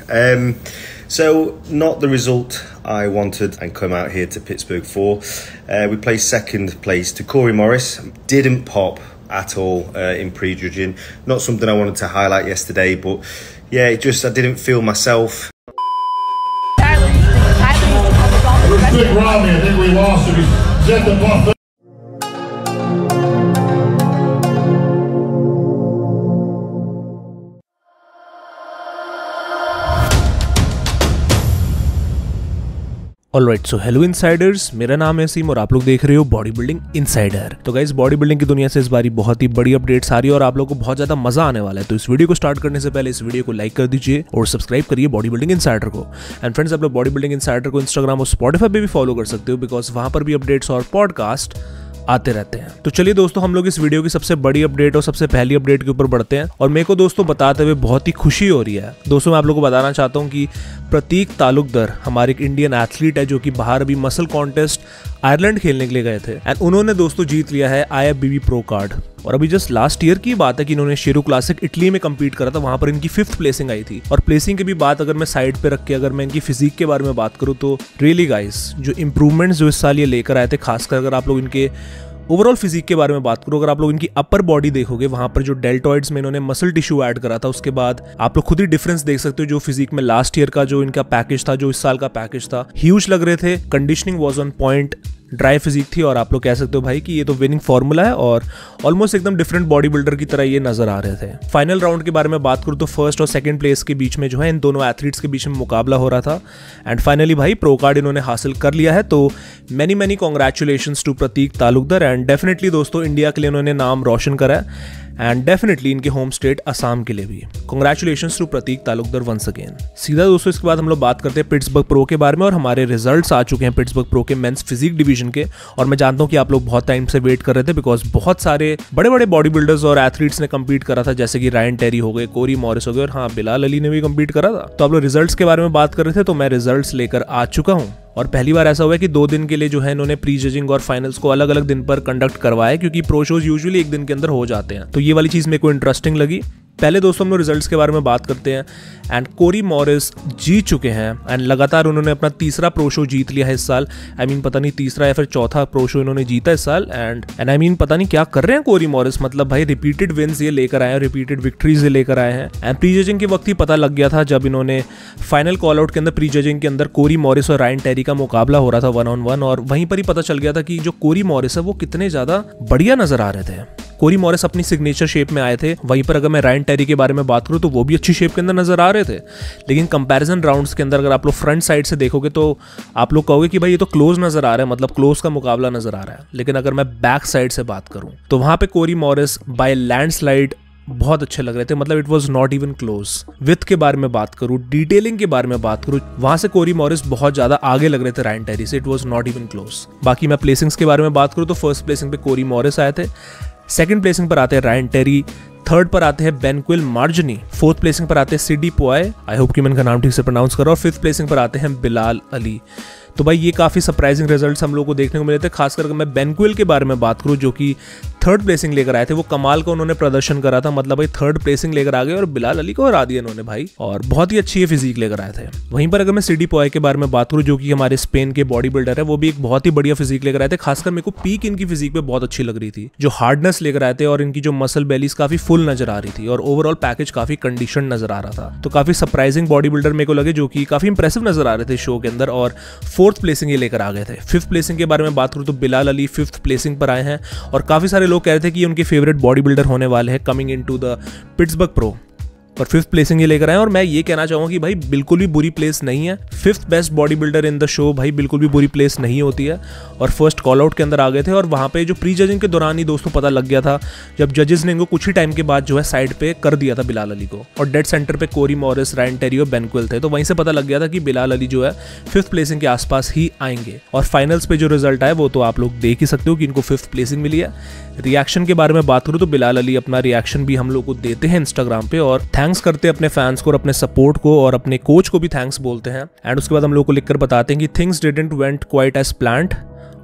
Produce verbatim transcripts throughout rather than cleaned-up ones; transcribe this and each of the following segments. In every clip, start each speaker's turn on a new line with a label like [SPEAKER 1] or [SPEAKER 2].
[SPEAKER 1] Um, so, not the result I wanted and come out here to Pittsburgh for. Uh, we placed second place to Corey Morris. Didn't pop at all uh, in prejudging. Not something I wanted to highlight yesterday, but yeah, it just I didn't feel myself.
[SPEAKER 2] Big Romney, I think we lost him. He's at the buffet.
[SPEAKER 3] Alright, so hello insiders, मेरा नाम है सीम और आप लोग देख रहे हो body building insider. तो गाइस, बॉडी बिल्डिंग की दुनिया से इस बारी बहुत ही बड़ी अपडेट्स आ रही है और आप लोगों को बहुत ज्यादा मजा आने वाला है। तो इस वीडियो को स्टार्ट करने से पहले इस वीडियो को लाइक कर दीजिए और सब्सक्राइब करिए बॉडी बिल्डिंग इनसाइडर को। एंड फ्रेंड्स, आप लोग बॉडी बिल्डिंग इनसाइडर को इंस्टाग्राम और स्पॉटिफाई पे भी फॉलो कर सकते हो, बिकॉज वहां पर भी अपडेट्स और पॉडकास्ट आते रहते हैं। तो चलिए दोस्तों, हम लोग इस वीडियो की सबसे बड़ी अपडेट और सबसे पहली अपडेट के ऊपर बढ़ते हैं। और मेरे को दोस्तों बताते हुए बहुत ही खुशी हो रही है। दोस्तों, मैं आप लोगों को बताना चाहता हूं कि प्रतीक तालुकदर हमारे एक इंडियन एथलीट है जो कि बाहर अभी मसल कॉन्टेस्ट आयरलैंड खेलने के लिए गए थे एंड उन्होंने दोस्तों जीत लिया है I F B B pro card. और अभी जस्ट लास्ट ईयर की बात है कि इन्होंने शेरू क्लासिक इटली में कंपीट करा था, वहां पर इनकी फिफ्थ प्लेसिंग आई थी। और प्लेसिंग की भी बात अगर मैं साइड पे रख के अगर मैं इनकी फिजिक के बारे में बात करूं तो रियली गाइस, जो इंप्रूवमेंट्स जो इस साल ये लेकर आए थे, खासकर अगर आप लोग इनके ओवरऑल फिजिक के बारे में बात करो, अगर आप लोग इनकी अपर बॉडी देखोगे, वहां पर जो डेल्टॉइड्स में इन्होंने मसल टिश्यू ऐड करा था, उसके बाद आप लोग खुद ही डिफरेंस देख सकते हो। जो फिजिक में लास्ट ईयर का जो इनका पैकेज था, जो इस साल का पैकेज था, ह्यूज लग रहे थे। Conditioning was on point, dry physique थी और आप लोग कह सकते हो भाई कि ये तो विनिंग फॉर्मूला है और ऑलमोस्ट एकदम डिफरेंट बॉडी बिल्डर की तरह ये नजर आ रहे थे। फाइनल राउंड के बारे में बात करूं तो फर्स्ट और सेकंड प्लेस के बीच में जो है इन दोनों एथलीट्स के बीच में मुकाबला हो रहा था एंड फाइनली भाई प्रो कार्ड इन्होंने हासिल कर लिया है। तो many many congratulations to Pratik Talukdar and definitely दोस्तों इंडिया के लिए उन्होंने नाम रोशन करा है एंड डेफिनेटली इनके होम स्टेट असम के लिए भी। Congratulations to Pratik Talukdar once again. सीधा दोस्तों इसके बाद हम लोग बात करते हैं पिट्सबर्ग प्रो के बारे में और हमारे रिजल्ट्स आ चुके हैं पिट्सबर्ग प्रो के मेंस फिजिक डिवीजन के। और मैं जानता हूं कि आप लोग बहुत टाइम से वेट कर रहे थे, बिकॉज बहुत सारे बड़े बड़े बॉडी बिल्डर्स और एथलीट्स ने कम्पीट करा था, जैसे कि रायन टेरी हो गए, कोरी मॉरिस हो गए और हाँ, बिलाल अली ने भी कम्पीट करा था। तो आप लोग रिजल्ट्स के बारे में बात कर रहे थे, तो मैं रिजल्ट्स लेकर आ चुका हूँ। और पहली बार ऐसा हुआ है कि दो दिन के लिए जो है इन्होंने प्री जजिंग और फाइनल्स को अलग अलग दिन पर कंडक्ट करवाया, क्योंकि प्रो शोज यूजुअली एक दिन के अंदर हो जाते हैं। तो ये वाली चीज मेरे को इंटरेस्टिंग लगी। पहले दोस्तों हम लोग रिजल्ट्स के बारे में बात करते हैं एंड कोरी मॉरिस जीत चुके हैं एंड लगातार उन्होंने अपना तीसरा प्रो शो जीत लिया है इस साल। आई I मीन mean, पता नहीं तीसरा या फिर चौथा प्रो शो इन्होंने जीता इस साल एंड एंड आई मीन पता नहीं क्या कर रहे हैं कोरी मॉरिस। मतलब भाई रिपीटेड विन्स ये लेकर आए हैं, रिपीटेड विक्ट्रीज ये लेकर आए हैं एंड प्री जजिंग के वक्त ही पता लग गया था, जब इन्होंने फाइनल कॉल आउट के अंदर प्री जजिंग के अंदर कोरी मॉरिस और रायन टेरी का मुकाबला हो रहा था वन ऑन वन, और वहीं पर ही पता चल गया था कि जो कोरी मॉरिस है वो कितने ज्यादा बढ़िया नजर आ रहे थे। कोरी मॉरिस अपनी सिग्नेचर शेप में आए थे, वहीं पर अगर मैं रायन टेरी के बारे में बात करूं तो वो भी अच्छी शेप के अंदर नजर आ रहे थे। लेकिन कंपैरिजन राउंड्स के अंदर अगर आप लोग फ्रंट साइड से देखोगे तो आप लोग कहोगे कि भाई ये तो क्लोज नजर आ रहा है, मतलब क्लोज का मुकाबला नजर आ रहा है। लेकिन अगर मैं बैक साइड से बात करूं तो वहां पे कोरी मॉरिस बाय लैंडस्लाइड बहुत अच्छे लग रहे थे, मतलब it was not even close. With के बारे में बात करूं, डिटेलिंग के बारे में बात करूं, वहां से कोरी मॉरिस बहुत ज्यादा आगे लग रहे थे रायन टेरी से, it was not even close. बाकी मैं प्लेसिंग्स के बारे में बात करूं तो फर्स्ट प्लेसिंग पे कोरी मॉरिस आए थे, सेकंड प्लेसिंग पर आते हैं रायन टेरी, थर्ड पर आते हैं बेनक्विल मार्जनी, फोर्थ प्लेसिंग पर आते हैं सिडी पोए, आई होप कि मैं इनका नाम ठीक से प्रोनाउंस कर रहा हूं, और फिफ्थ प्लेसिंग पर आते हैं बिलाल अली। तो भाई ये काफी सरप्राइजिंग रिजल्ट्स हम लोग को देखने को मिले थे। खासकर अगर मैं बेनक्विल के बारे में बात करूं जो कि थर्ड प्लेसिंग लेकर आए थे, वो कमाल का उन्होंने प्रदर्शन करा था, मतलब भाई थर्ड प्लेसिंग लेकर आ गए और बिलाल अली को हरा दिया इन्होंने भाई, और बहुत ही अच्छी फिजिक लेकर आए थे। वहीं पर अगर मैं सिडी पोए के बारे में बात करूं जो कि हमारे स्पेन के बॉडी बिल्डर है, वो भी एक बहुत ही बढ़िया फिजिक लेकर आए थे। खासकर मेरे को पीक इनकी फिजिक पे बहुत अच्छी लग रही थी, जो हार्डनेस लेकर आए थे और इनकी जो मसल बेलीज काफी फुल नजर आ रही थी और ओवरऑल पैकेज काफी कंडीशन नजर आ रहा था। तो काफी सरप्राइजिंग बॉडी बिल्डर मेरे को लगे, जो कि काफी इंप्रेसिव नजर आ रहे थे शो के अंदर, और फोर्थ प्लेसिंग ये लेकर आ गए थे। फिफ्थ प्लेसिंग के बारे में बात करूं तो बिलाल अली फिफ्थ प्लेसिंग पर आए हैं और काफी सारे लोग कह रहे थे कि उनके फेवरेट बॉडी बिल्डर होने वाले हैं coming into the Pittsburgh pro, और फिफ्थ प्लेसिंग ये लेकर आए। और मैं ये कहना चाहूंगा कि भाई बिल्कुल भी बुरी प्लेस नहीं है, fifth best body builder in the show भाई बिल्कुल भी बुरी प्लेस नहीं होती है। और फर्स्ट कॉल आउट के अंदर आ गए थे और वहां पे जो प्री जजिंग के दौरान ही दोस्तों पता लग गया था, जब जजेस ने इनको कुछ ही टाइम के बाद जो है साइड पे कर दिया था बिलाल अली को, और डेड सेंटर पे कोरी मॉरिस, रायन टेरी और बेनक्विल थे। तो वहीं से पता लग गया था कि बिलाल अली जो है फिफ्थ प्लेसिंग के आसपास ही आएंगे। और फाइनल्स पे जो रिजल्ट आए वो तो आप लोग देख ही सकते हो कि इनको फिफ्थ प्लेसिंग मिली है। रिएक्शन के बारे में बात करूं तो बिलाल अली अपना रिएक्शन भी हम लोग को देते हैं इंस्टाग्राम पे, और थैंक्स करते हैं अपने फैंस को और अपने सपोर्ट को, और अपने कोच को भी थैंक्स बोलते हैं। एंड उसके बाद हम लोग को लिखकर बताते हैं कि things didn't went quite as planned,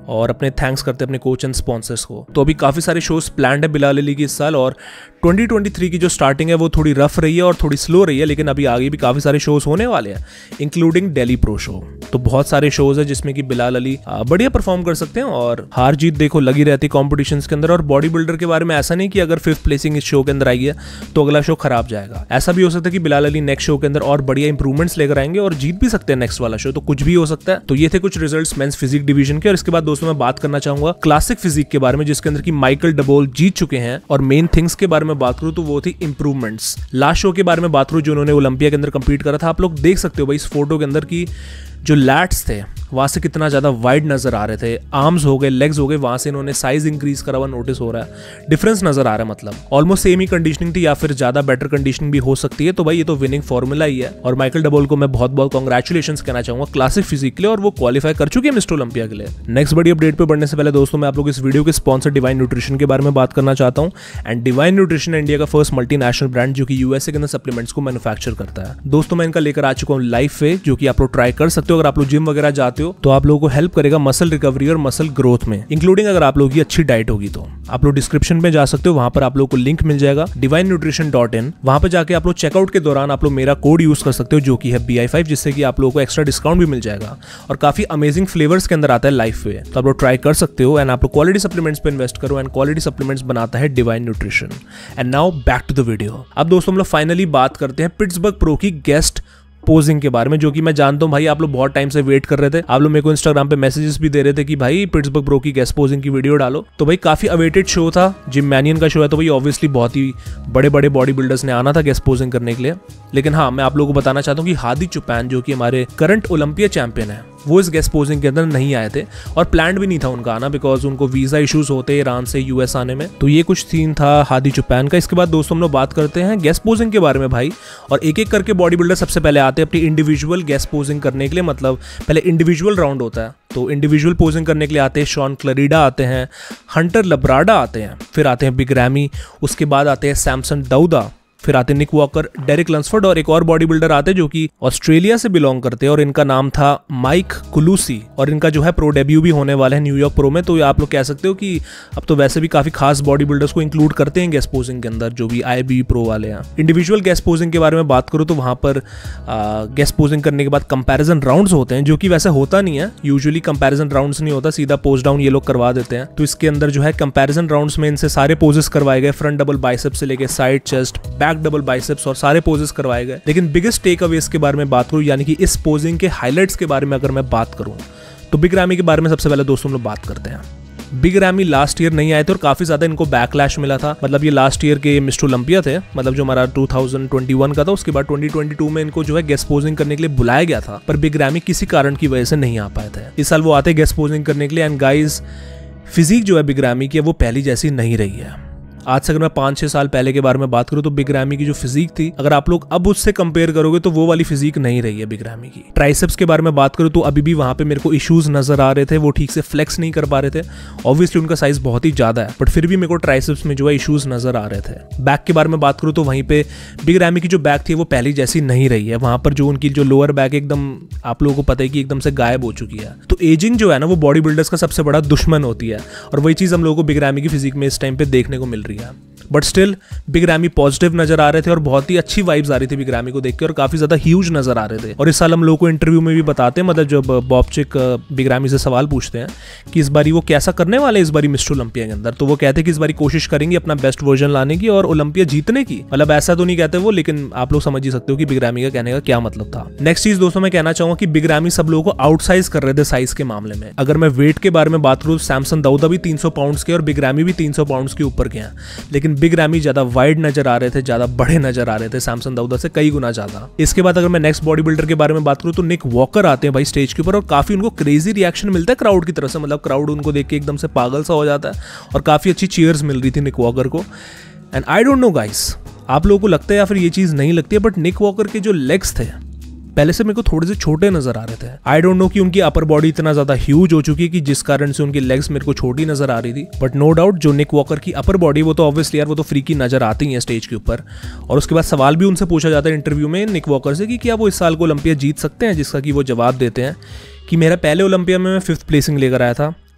[SPEAKER 3] और अपने थैंक्स करते हैं अपने कोच एंड स्पॉन्सर्स को। तो अभी काफ़ी सारे शोज प्लान्ड है बिलाल अली की इस साल, और ट्वेंटी ट्वेंटी थ्री की जो स्टार्टिंग है वो थोड़ी रफ रही है और थोड़ी स्लो रही है, लेकिन अभी आगे भी काफ़ी सारे शोज होने वाले हैं, इंक्लूडिंग दिल्ली प्रो शो। तो बहुत सारे शोज है जिसमें कि बिलाल अली बढ़िया परफॉर्म कर सकते हैं, और हार जीत देखो लगी रहती है कॉम्पिटिशन्स के अंदर। और बॉडी बिल्डर के बारे में ऐसा नहीं कि अगर फिफ्थ प्लेसिंग इस शो के अंदर आई है तो अगला शो खराब जाएगा। ऐसा भी हो सकता है कि बिलाल अली नेक्स्ट शो के अंदर और बढ़िया इंप्रूवमेंट्स लेकर आएंगे और जीत भी सकते हैं नेक्स्ट वाला शो, तो कुछ भी हो सकता है। तो ये थे कुछ रिजल्ट्स मेंस फिजिक डिवीजन के। और इसके बाद दोस्तों मैं बात करना चाहूंगा क्लासिक फिजिक के बारे में, जिसके अंदर की माइकल डबोल जीत चुके हैं। और मेन थिंग्स के बारे में बात करूं तो वो थी इंप्रूवमेंट्स। लास्ट शो के बारे में बात करूं जो उन्होंने ओलंपिया के अंदर कंपीट करा था, आप लोग देख सकते हो भाई इस फोटो के अंदर की जो लैट्स थे वहाँ से कितना ज़्यादा वाइड नज़र आ रहे थे, आर्म्स हो गए, लेग्स हो गए, वहाँ से इन्होंने साइज इंक्रीज करा हुआ नोटिस हो रहा है, डिफरेंस नज़र आ रहा है। मतलब ऑलमोस्ट सेम ही कंडीशनिंग थी या फिर ज़्यादा बेटर कंडीशनिंग भी हो सकती है। तो भाई ये तो विनिंग फॉर्मूला ही है, और माइकल डबोल को मैं बहुत बहुत कॉन्ग्रेचुलेशन कहना चाहूँगा क्लासिक फिजिक के लिए, और वो क्वालिफाई कर चुके हैं मिस्टर ओलंपिया के लिए। नेक्स्ट बड़ी अपडेट पर बढ़ने से पहले दोस्तों मैं आप लोग इस वीडियो के स्पॉन्सर डिवाइन न्यूट्रिशन के बारे में बात करना चाहता हूँ। एंड डिवाइन न्यूट्रिशन इंडिया का फर्स्ट मल्टीनेशनल ब्रांड जो कि यूएसए के अंदर सप्लीमेंट्स को मैन्युफैक्चर करता है। दोस्तों मैं इनका लेकर आ चुका हूँ लाइफ वे, जो कि आप लोग ट्राई कर सकते हो। अगर आप लोग जिम वगैरह जाते हो तो आप लोगों को हेल्प करेगा मसल रिकवरी और मसल ग्रोथ में, इंक्लूडिंग अगर आप लोगों की अच्छी डाइट होगी तो आप लोग डिस्क्रिप्शन में जा सकते हो, वहां पर आप लोगों को लिंक मिल जाएगा डिवाइन न्यूट्रिशन डॉट इन। वहां पर जाके आप लोग चेकआउट के दौरान आप लोग मेरा कोड यूज कर सकते हो जो कि है बी आई फाइव, जिससे कि आप लोगों को एक्स्ट्रा डिस्काउंट भी मिल जाएगा, और काफी अमेजिंग फ्लेवर्स के अंदर आता है लाइफ वे, तो आप लोग ट्राई कर सकते हो। एंड आप लोग क्वालिटी सप्लीमेंट्स पे इन्वेस्ट करो, एंड क्वालिटी सप्लीमेंट्स बनाता है Divine Nutrition. And now back to the video. अब दोस्तों हम लोग फाइनली बात करते हैं पिट्सबर्ग प्रो की गेस्ट पोजिंग के बारे में, जो कि मैं जानता हूं भाई आप लोग बहुत टाइम से वेट कर रहे थे। आप लोग मेरे को इंस्टाग्राम पे मैसेजेस भी दे रहे थे कि भाई पिट्सबर्ग प्रो की गेस्ट पोजिंग की वीडियो डालो। तो भाई काफी अवेटेड शो था, जिम मैनियन का शो है, तो भाई ऑब्वियसली बहुत ही बड़े बड़े बॉडी बिल्डर्स ने आना था गेस्ट पोजिंग करने के लिए। लेकिन हाँ मैं आप लोगों को बताना चाहता हूँ कि हादी चुपैन जो कि हमारे करंट ओलंपिया चैंपियन है, वो इस गेस्ट पोजिंग के अंदर नहीं आए थे, और प्लान भी नहीं था उनका आना, बिकॉज उनको वीजा इश्यूज होते ईरान से यूएस आने में। तो ये कुछ सीन था हादी चुपैन का। इसके बाद दोस्तों हम लोग बात करते हैं गेस्ट पोजिंग के बारे में भाई, और एक एक करके बॉडी बिल्डर सबसे पहले आते हैं अपनी इंडिविजुअल गेस्ट पोजिंग करने के लिए। मतलब पहले इंडिविजुअल राउंड होता है, तो इंडिविजुअल पोजिंग करने के लिए आते हैं शॉन क्लरीडा आते हैं, हंटर लब्राडा आते हैं, फिर आते हैं बिग रैमी, उसके बाद आते हैं सैमसन दाऊदा, फिर आते निक वॉकर, डेरिक लंसफोर्ड, और एक और बॉडी बिल्डर आते हैं जो कि ऑस्ट्रेलिया से बिलोंग करते हैं, और इनका नाम था माइक कुलूसी, और इनका जो है प्रो डेब्यू भी होने वाला है न्यूयॉर्क प्रो में। तो आप लोग कह सकते हो कि अब तो वैसे भी काफी खास बॉडी बिल्डर्स को इंक्लूड करते हैं गेस्ट पोजिंग के अंदर, जो भी आई बी प्रो वाले हैं। इंडिविजुअल गेस्ट पोजिंग के बारे में बात करूँ तो वहां पर गेस्ट पोजिंग करने के बाद कंपैरिजन राउंड्स होते हैं, जो कि वैसे होता नहीं है, यूजुअली कंपैरिजन राउंड्स नहीं होता, सीधा पोस्ट डाउन ये लोग करवा देते हैं। तो इसके अंदर जो है कंपैरिजन राउंड्स में इनसे सारे पोजेस करवाए गए, फ्रंट डबल बाइसेप्स से लेके side chest, back double biceps, और सारे पोजेस करवाए गए। लेकिन बिगेस्ट टेक अवे इसके बारे में बात करूं, यानी कि इस पोजिंग के हाइलाइट्स के बारे में अगर मैं बात करूं तो बिग रैमी के बारे में सबसे पहले दोस्तों हम लोग बात करते हैं। बिग रैमी लास्ट ईयर नहीं आए थे और काफी ज्यादा इनको बैकलैश मिला था। मतलब ये लास्ट ईयर के मिस्टर ओलंपिया थे, मतलब जो हमारा टू थाउजेंड ट्वेंटी वन का था, उसके बाद ट्वेंटी ट्वेंटी टू में इनको जो है गेस्ट पोजिंग करने के लिए बुलाया गया था, पर बिग रैमी किसी कारण की वजह से नहीं आ पाए थे। इस साल वो आते गेस्ट पोजिंग करने के लिए। एंड गाइज फिजिक जो है बिग रैमी की वो पहली जैसी नहीं रही है। आज से अगर मैं पाँच छह साल पहले के बारे में बात करूं तो बिग रैमी की जो फिजिक थी, अगर आप लोग अब उससे कंपेयर करोगे तो वो वाली फिजिक नहीं रही है बिग रैमी की। ट्राइसेप्स के बारे में बात करूं तो अभी भी वहां पे मेरे को इश्यूज नजर आ रहे थे, वो ठीक से फ्लेक्स नहीं कर पा रहे थे। ऑब्वियसली उनका साइज बहुत ही ज्यादा है, बट फिर भी मेरे को ट्राइसेप्स में जो है इश्यूज नजर आ रहे थे। बैक के बारे में बात करूं तो वहीं पे बिग रैमी की जो बैक थी वो पहली जैसी नहीं रही है। वहां पर जो उनकी जो लोअर बैक एकदम आप लोगों को पता है कि एकदम से गायब हो चुकी है। तो एजिंग जो है ना वो बॉडी बिल्डर्स का सबसे बड़ा दुश्मन होती है, और वही चीज हम लोगों को बिग रैमी की फिजिक में इस टाइम पे देखने को मिल रही है। But still big Ramy positive नजर आ रहे थे, और बहुत ही अच्छी वाइब्स आ रही थी बिग रैमी को देख के, और काफी ज्यादा ह्यूज नजर आ रहे थे। और इस साल हम लोगों को इंटरव्यू में भी बताते हैं, मतलब जब बॉबचिक बिग रैमी से सवाल पूछते हैं कि इस बारी वो कैसा करने वाले इस बारी मिस्टर ओलंपिया के अंदर, तो वो कहते हैं कि इस बारी कोशिश करेंगे अपना बेस्ट वर्जन लाने की और ओलंपिया जीतने की। मतलब ऐसा तो नहीं कहते वो, लेकिन आप लोग समझ ही सकते हो कि बिग रैमी का कहने का क्या मतलब था। नेक्स्ट चीज दोस्तों मैं कहना चाहूंगा कि बिग रैमी सब लोगों को आउटसाइज कर रहे थे साइज के मामले में। अगर मैं वेट के बारे में बात करूं, सैमसन दाऊदा भी तीन सौ पाउंड्स के और बिग रैमी भी तीन सौ पाउंड्स के ऊपर के हैं, लेकिन बिग रैमी ज्यादा वाइड नजर आ रहे थे, ज्यादा बड़े नजर आ रहे थे सैमसन दाऊदा से कई गुना ज्यादा। इसके बाद अगर मैं नेक्स्ट बॉडी बिल्डर के बारे में बात करूं तो निक वॉकर आते हैं भाई स्टेज के ऊपर, और काफी उनको क्रेजी रिएक्शन मिलता है क्राउड की तरफ से। मतलब क्राउड उनको देख के एकदम से पागल सा हो जाता है, और काफी अच्छी चीयर्स मिल रही थी निक वॉकर को। And I don't know guys, आप लोगों को लगता है या फिर ये चीज नहीं लगती है, बट निक वॉकर के जो लेग्स थे पहले से मेरे को थोड़े से छोटे नजर आ रहे थे। आई डोंट नो कि उनकी अपर बॉडी इतना ज्यादा ह्यूज हो चुकी है कि जिस कारण से उनकी लेग्स मेरे को छोटी नजर आ रही थी। बट नो डाउट जो निक वॉकर की अपर बॉडी वो तो ऑब्वियसली यार वो तो फ्रीकी नजर आती है स्टेज के ऊपर। और उसके बाद सवाल भी उनसे पूछा जाता है इंटरव्यू में निक वॉकर से कि क्या वो इस साल को ओलंपिया जीत सकते हैं, जिसका कि वो जवाब देते हैं कि मेरा पहले ओलंपिया में मैं फिफ्थ प्लेसिंग लेकर आया था,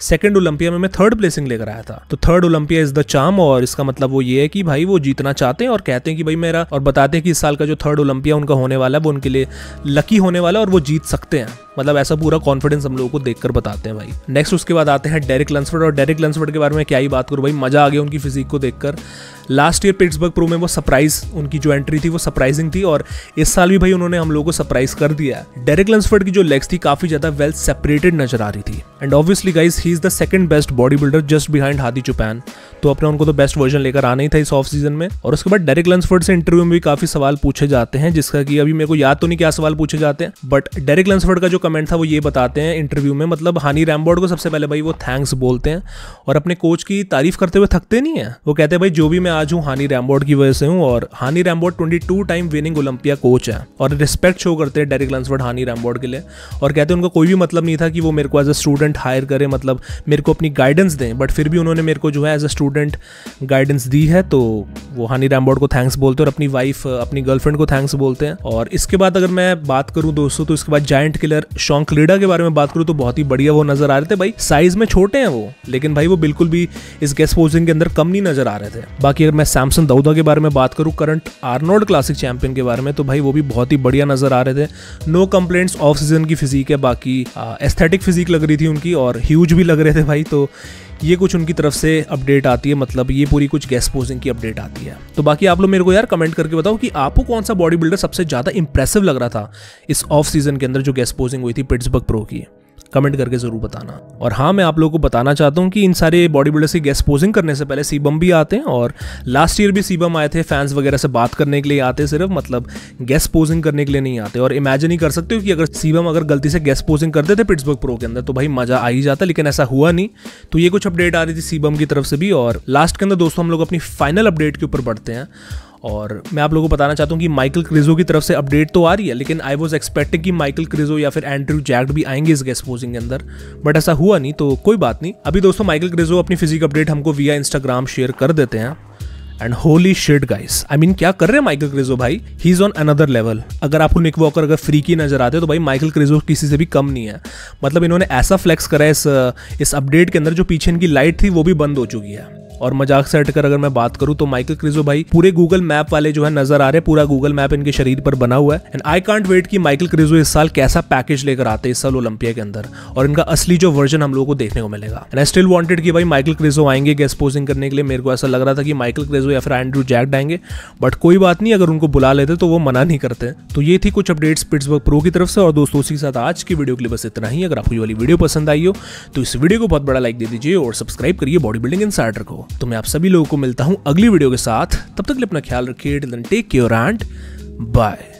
[SPEAKER 3] सेकंड ओलंपिया में मैं थर्ड प्लेसिंग लेकर आया था। तो third Olympia is the charm, और इसका मतलब वो ये है कि भाई वो जीतना चाहते हैं और कहते हैं कि भाई मेरा, और बताते हैं कि इस साल का जो थर्ड ओलंपिया उनका होने वाला है वो उनके लिए लकी होने वाला है और वो जीत सकते हैं। मतलब ऐसा पूरा कॉन्फिडेंस हम लोगों को देखकर बताते हैं भाई। नेक्स्ट उसके बाद आते हैं डेरिक लंसफोर्ड, और डेरिक लंसफोर्ड के बारे में क्या ही बात करूं भाई, मजा आ गया उनकी फिजिक को देखकर। लास्ट ईयर पिट्सबर्ग प्रो में वो सरप्राइज, उनकी जो एंट्री थी वो सरप्राइजिंग थी, और इस साल भी भाई उन्होंने हम लोगों को सरप्राइज कर दिया है। डेरिक लंसफोर्ड की जो लेग्स थी काफी ज्यादा वेल सेपरेटेड नजर आ रही थी, and obviously guys he is the second best body builder just behind Hadi Choopan. तो अपने उनको तो बेस्ट वर्जन लेकर आना ही था इस ऑफ सीजन में। और उसके बाद डेरिक लंसफोर्ड से इंटरव्यू में भी काफी सवाल पूछे जाते हैं, जिसका कि अभी मेरे को याद तो नहीं क्या सवाल पूछे जाते हैं, बट डेरिक लंसफोर्ड का जो कमेंट था वो ये बताते हैं इंटरव्यू में, मतलब हानी रैमबोर्ड को सबसे पहले भाई वो थैंक्स बोलते हैं और अपने कोच की तारीफ करते हुए थकते नहीं है। वो कहते हैं भाई जो भी मैं आज हूँ हानी रैमबोर्ड की वजह से हूँ, और हानी रैमबोर्ड बाईस टाइम विनिंग ओलंपिया कोच है, और रिस्पेक्ट शो करते हैं डेरिक लंसफोर्ड हानी रैमबोर्ड के लिए, और कहते हैं उनका कोई भी मतलब नहीं था कि वो मेरे को एज अ स्टूडेंट हायर करे, मतलब मेरे को अपनी गाइडेंस दें, बट फिर भी उन्होंने मेरे को जो है एज अ स्टूडेंट गाइडेंस दी है। तो वो हानी रैमबोर्ड को थैंक्स बोलते हैं और अपनी वाइफ, अपनी गर्लफ्रेंड को थैंक्स बोलते हैं। और इसके बाद अगर मैं बात करूं दोस्तों, तो इसके बाद जायंट किलर शॉन क्लीडा के बारे में बात करूं तो बहुत ही बढ़िया वो नजर आ रहे थे भाई। साइज में छोटे हैं वो, लेकिन भाई वो बिल्कुल भी इस गेस्ट पोजिंग के अंदर कम नहीं नजर आ रहे थे। बाकी अगर मैं सैमसन दाऊदा के बारे में बात करूं, करंट आर्नोल्ड क्लासिक चैंपियन के बारे में, तो भाई वो भी बहुत ही बढ़िया नजर आ रहे थे। नो कंप्लेंट्स, ऑफ सीजन की फिजिक है, बाकी एस्थेटिक फिजिक लग रही थी उनकी, और ह्यूज भी लग रहे थे भाई। तो ये कुछ उनकी तरफ से अपडेट आती है, मतलब ये पूरी कुछ गेस्ट पोजिंग की अपडेट आती है। तो बाकी आप लोग मेरे को यार कमेंट करके बताओ कि आपको कौन सा बॉडी बिल्डर सबसे ज्यादा इंप्रेसिव लग रहा था इस ऑफ सीजन के अंदर जो गेस्ट पोजिंग हुई थी पिट्सबर्ग प्रो की। कमेंट करके जरूर बताना। और हाँ, मैं आप लोगों को बताना चाहता हूँ कि इन सारे बॉडी बिल्डर्स की गेस्ट पोजिंग करने से पहले सीबम भी आते हैं, और लास्ट ईयर भी सीबम आए थे, फैंस वगैरह से बात करने के लिए आते सिर्फ, मतलब गेस्ट पोजिंग करने के लिए नहीं आते। और इमेजिन ही कर सकते हो कि अगर सीबम अगर गलती से गेस्ट पोजिंग करते थे पिट्सबर्ग प्रो के अंदर तो भाई मजा आ ही जाता, लेकिन ऐसा हुआ नहीं। तो ये कुछ अपडेट आ रही थी सीबम की तरफ से भी। और लास्ट के अंदर दोस्तों हम लोग अपनी फाइनल अपडेट के ऊपर बढ़ते हैं, और मैं आप लोगों को बताना चाहता हूँ कि माइकल क्रिजो की तरफ से अपडेट तो आ रही है, लेकिन आई वाज एक्सपेक्टिंग कि माइकल क्रिजो या फिर एंड्रयू जैक्ट भी आएंगे इस गेस्ट पोजिंग के अंदर, बट ऐसा हुआ नहीं। तो कोई बात नहीं। अभी दोस्तों माइकल क्रिजो अपनी फिजिक अपडेट हमको विया इंस्टाग्राम शेयर कर देते हैं, and holy shit guys, I mean क्या कर रहे हैं माइकल क्रिजो भाई, he is on another level. अगर आपको निक वॉकर अगर फ्रीकी नजर आते तो भाई माइकल क्रिजो किसी से भी कम नहीं है। मतलब इन्होंने ऐसा फ्लेक्स करा है इस इस अपडेट के अंदर, जो पीछे इनकी लाइट थी वो भी बंद हो चुकी है। और मजाक से हटकर अगर मैं बात करूं तो माइकल क्रिजो भाई पूरे गूगल मैप वाले जो है नजर आ रहे हैं, पूरा गूगल मैप इनके शरीर पर बना हुआ है। एंड आई कांट वेट कि माइकल क्रिजो इस साल कैसा पैकेज लेकर आते हैं इस साल ओलंपिया के अंदर, और इनका असली जो वर्जन हम लोगों को देखने को मिलेगा। एंड आई स्टिल वांटेड कि भाई माइकल क्रिजो आएंगे गेस्ट पोजिंग करने के लिए। मेरे को ऐसा लग रहा था कि माइकल क्रिजो या फिर एंड्रयू जैक्ट आएंगे, बट कोई बात नहीं, अगर उनको बुला लेते तो वो मना नहीं करते। तो ये थी कुछ अपडेट्स पिट्सबर्ग प्रो की तरफ से। और दोस्तों उसी के साथ आज की वीडियो के लिए बस इतना ही। अगर आपको ये वाली वीडियो पसंद आई हो तो इस वीडियो को बहुत बड़ा लाइक दे दीजिए और सब्सक्राइब करिए बॉडी बिल्डिंग इनसाइडर को। तो मैं आप सभी लोगों को मिलता हूं अगली वीडियो के साथ, तब तक के लिए अपना ख्याल रखिए। Till then take care and bye.